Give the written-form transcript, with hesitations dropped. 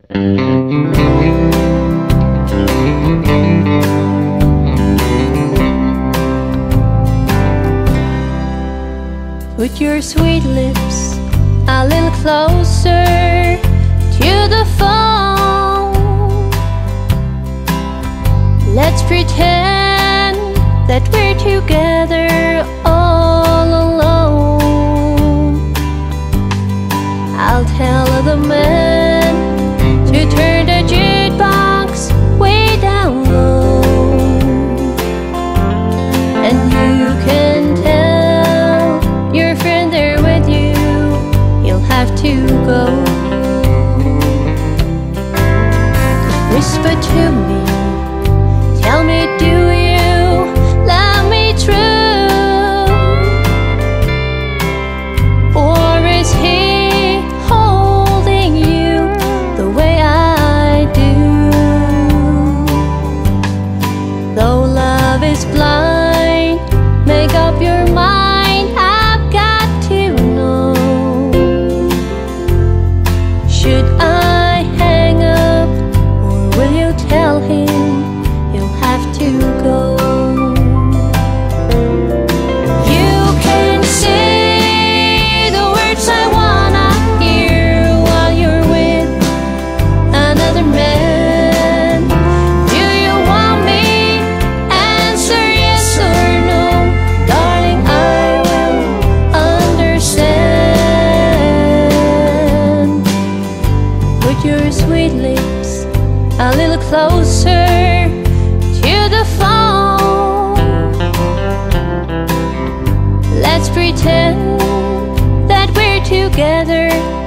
Put your sweet lips a little closer to the phone. Let's pretend that we're together all alone. I'll tell the man to turn the jukebox way down low, and you can tell your friend there with you, you'll have to go. Whisper to me, tell me, do you love me true? Or is he holding you the way I do? Though love is blind, make up your mind, I've got to know. Should I hang up, or will you tell him you'll have to go? You can say the words I wanna hear while you're with another man. Do you want me? Answer yes or no. Darling, I will understand. Put your sweet lips a little closer to the phone. Let's pretend that we're together